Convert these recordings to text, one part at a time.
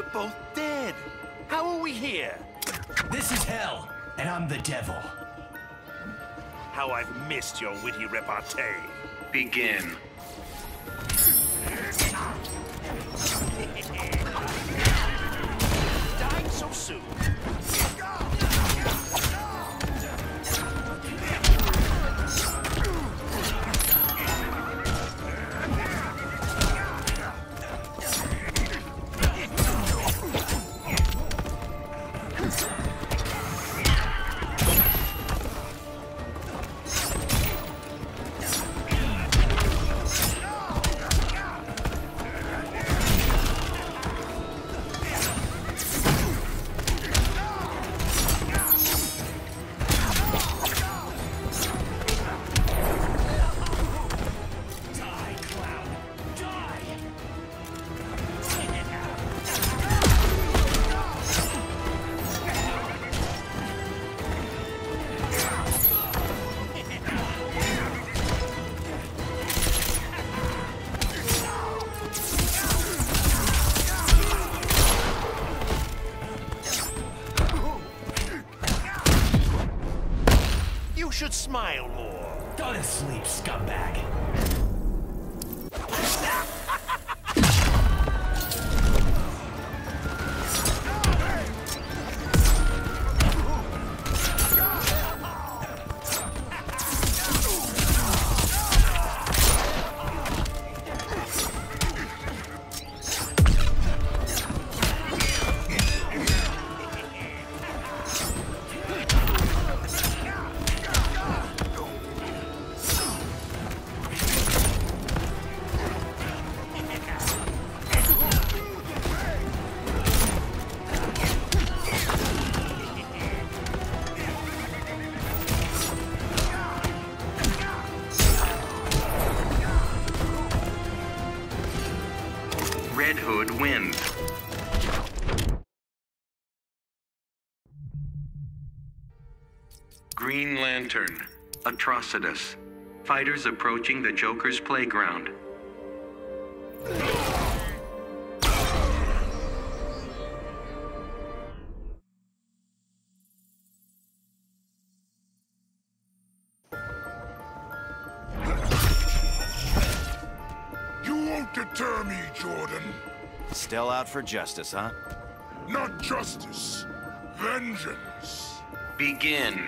both dead. How are we here? This is hell, and I'm the devil. How I've missed your witty repartee. Begin. Dying so soon. You should smile more. Go to sleep, scumbag. Red Hood wins. Green Lantern. Atrocitus. Fighters approaching the Joker's playground. You won't deter me, Jordan. Still out for justice, huh? Not justice. Vengeance. Begin.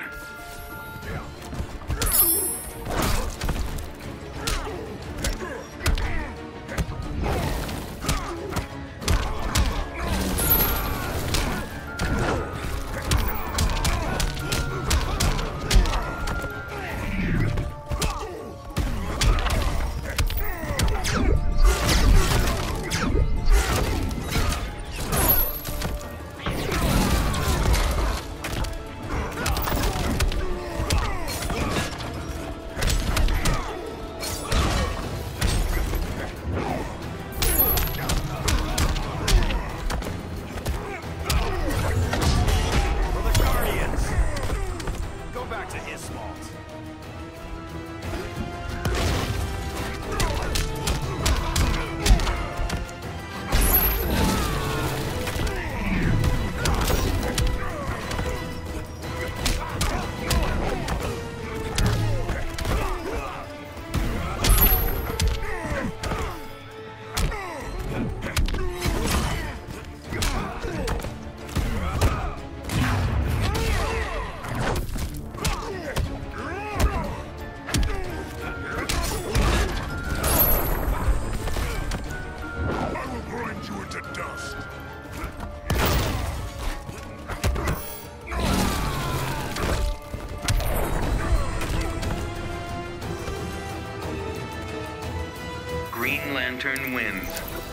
Green Lantern wins.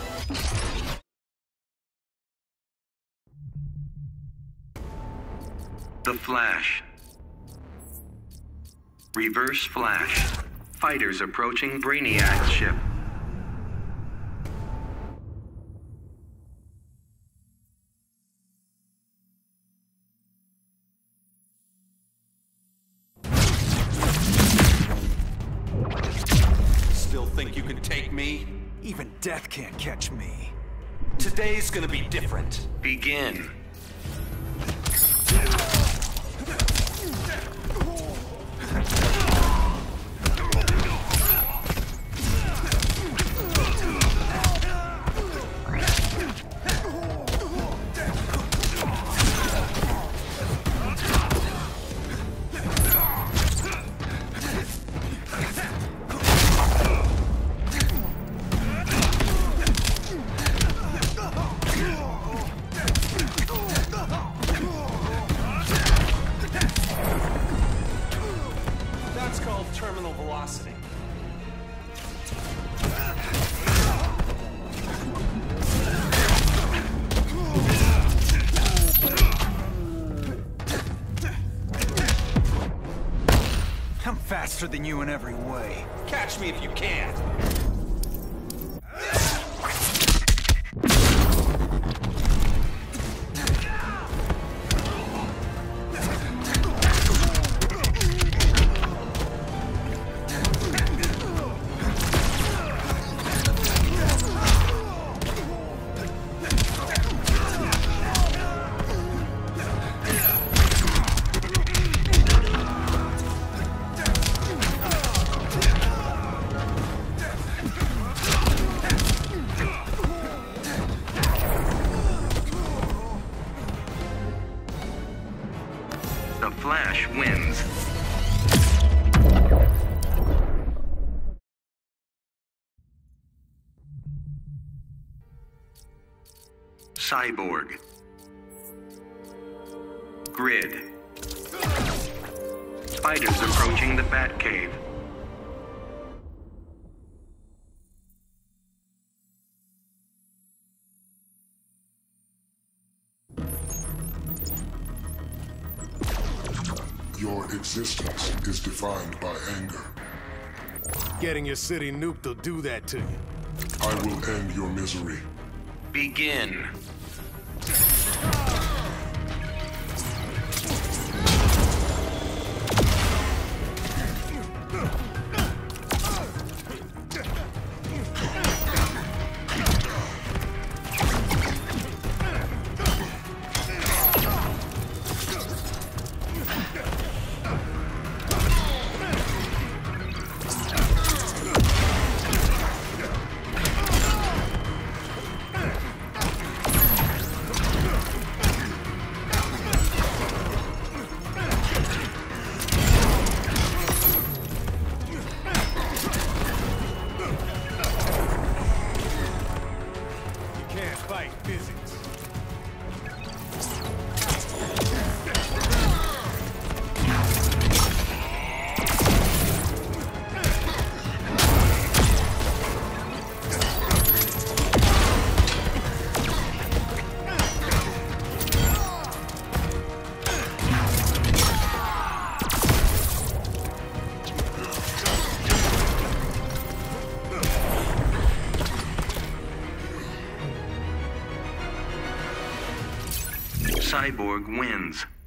The Flash. Reverse Flash. Fighters approaching Brainiac's ship. Still think you can take me? Even death can't catch me. Today's gonna be different. Begin. That's called terminal velocity. I'm faster than you in every way. Catch me if you can. The Flash wins. Cyborg. Grid. Spiders approaching the Batcave. Your existence is defined by anger. Getting your city nuked will do that to you. I will end your misery. Begin. Fight physics. Cyborg wins.